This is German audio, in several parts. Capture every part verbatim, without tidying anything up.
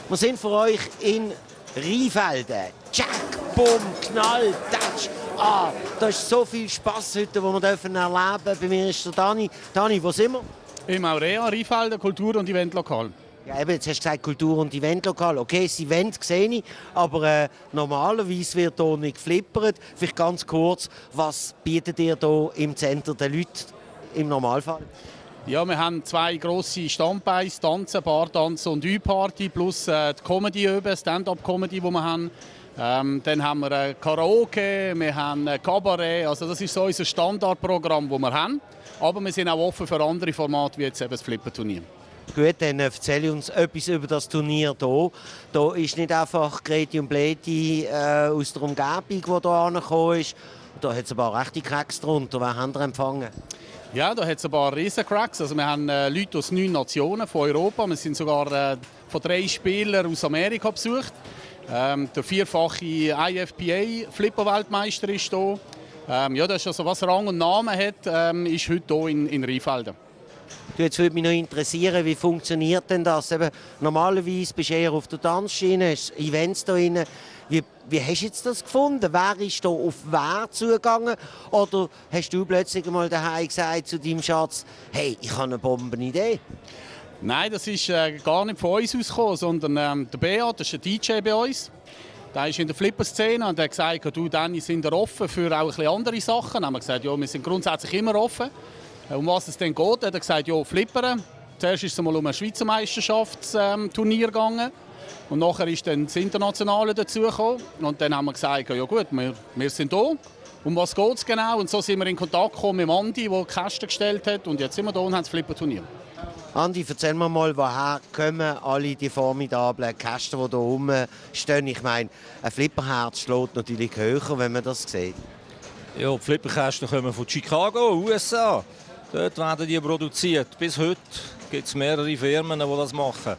Wir sind für euch in Rheinfelden. Jack, Bumm, Knall, Tatsch. Ah, da ist so viel Spass heute, wo wir dürfen erleben dürfen. Bei mir ist der Dani. Dani, wo sind wir? Im Aurea, Rheinfelden, Kultur- und Eventlokal. Ja, eben, jetzt hast du gesagt Kultur- und Eventlokal. Okay, das Event sehe ich, aber äh, normalerweise wird hier nicht geflippert. Vielleicht ganz kurz, was bietet ihr hier im Zentrum den Leuten im Normalfall? Ja, wir haben zwei grosse Standbeine, Tanzen, Bartanzen und Ü-Party, plus äh, die Comedy, Stand-up-Comedy, die wir haben. Ähm, dann haben wir äh, Karaoke, wir haben äh, Kabarett, also das ist so unser Standardprogramm, das wir haben. Aber wir sind auch offen für andere Formate, wie jetzt eben das Flipperturnier. Gut, dann erzähle uns etwas über das Turnier hier. Hier ist nicht einfach Greti und Bleti äh, aus der Umgebung, die hier angekommen ist. Da hat es ein paar rechte Cracks drunter. Wer haben ihr empfangen? Ja, da hat es ein paar Riesen-Cracks. Also wir haben äh, Leute aus neun Nationen von Europa. Wir sind sogar äh, von drei Spielern aus Amerika besucht. Ähm, der vierfache I F P A-Flipper-Weltmeister ist hier. Ähm, ja, das ist also, was Rang und Namen hat, ähm, ist heute hier in, in Rheinfelden. Du, jetzt würde mich noch interessieren, wie funktioniert denn das? Eben, normalerweise bist du eher auf der Tanzschiene, hast Events da drin. Wie, wie hast du jetzt das gefunden? Wer ist da auf wer zugegangen? Oder hast du plötzlich mal daheim gesagt zu deinem Schatz, hey, ich habe eine Bombenidee? Nein, das ist äh, gar nicht von uns ausgekommen, sondern ähm, der Beat, das ist ein D J bei uns. Der ist in der Flipper-Szene und hat gesagt, du, Danny, sind wir offen für auch ein bisschen andere Sachen. Dann haben wir gesagt, ja, wir sind grundsätzlich immer offen. Um was es denn geht, hat er gesagt, ja, Flippern. Zuerst ist es mal um ein Schweizer Meisterschaftsturnier gegangen. Und nachher ist dann das Internationale dazugekommen. Und dann haben wir gesagt, ja gut, wir, wir sind da. Um was geht es genau? Und so sind wir in Kontakt gekommen mit Andi, der die Kästen gestellt hat. Und jetzt sind wir da und haben das Flipper-Turnier. Andi, erzähl mir mal, woher kommen alle die formidablen Kästen, die hier rumstehen? Ich meine, ein Flipperherz schlägt natürlich höher, wenn man das sieht. Ja, die Flipperkästen kommen von Chicago, U S A. Dort werden die produziert. Bis heute gibt es mehrere Firmen, die das machen.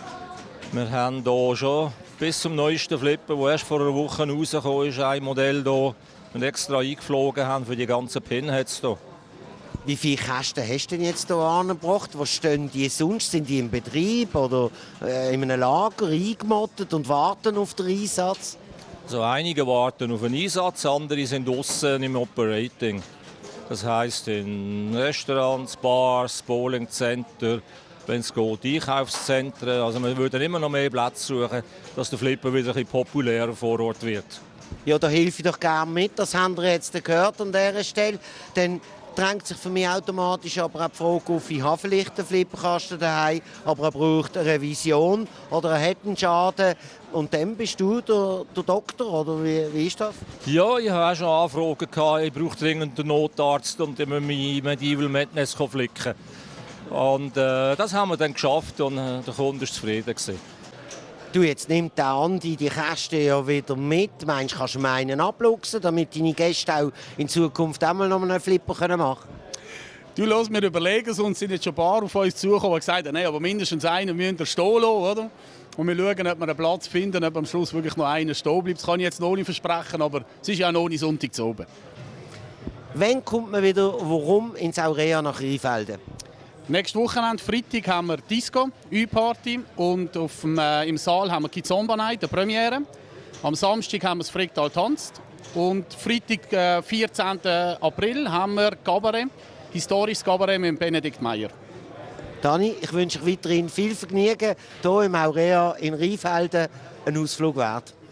Wir haben hier schon bis zum neuesten Flipper, der erst vor einer Woche rausgekommen ist, ein Modell hier und extra eingeflogen haben für die ganzen Pinheads hier. Wie viele Kästen hast du denn jetzt hier angebracht? Wo stehen die sonst? Sind die im Betrieb oder äh, in einem Lager eingemottet und warten auf den Einsatz? Also einige warten auf den Einsatz, andere sind draussen im Operating. Das heisst in Restaurants, Bars, Bowlingcenter, wenn es geht, Einkaufszentren. Also wir würden immer noch mehr Plätze suchen, dass der Flipper wieder ein bisschen populärer vor Ort wird. Ja, da helfe ich doch gerne mit. Das haben wir jetzt gehört an dieser Stelle. Dann drängt sich für mich automatisch aber auch die Frage auf, ich habe vielleicht einen Flipperkasten daheim, aber er braucht eine Revision oder er hat einen Schaden. Und dann bist du der, der Doktor, oder wie, wie ist das? Ja, ich habe auch schon Anfragen gehabt. Ich brauche dringend einen Notarzt und ich muss mein Medieval Madness flicken. Und äh, das haben wir dann geschafft und äh, der Kunde war zufrieden gewesen. Du, jetzt nimmt der Andi die Kästen ja wieder mit. Meinst du, kannst du meinen abluchsen, damit deine Gäste auch in Zukunft auch mal noch einen Flipper machen können? Du, los, wir überlegen es uns, sind jetzt schon ein paar auf uns zugekommen und gesagt haben, nein, aber mindestens einen müssen wir stehen lassen, oder? Und wir schauen, ob wir einen Platz finden, ob am Schluss wirklich noch einer stehen bleibt. Das kann ich jetzt noch nicht versprechen, aber es ist ja noch nicht Sonntag zu oben. Wann kommt man wieder, warum, ins Aurea nach Rheinfelden? Nächstes Wochenende, Freitag, haben wir Disco, Ü-Party und auf dem, äh, im Saal haben wir Kizomba Night, eine Premiere. Am Samstag haben wir das Fricktal tanzt und Freitag, äh, vierzehnten April, haben wir Cabaret, historisches Cabaret mit Benedikt Meyer. Dani, ich wünsche euch weiterhin viel Vergnügen hier im Aurea in Rheinfelden, ein Ausflug wert.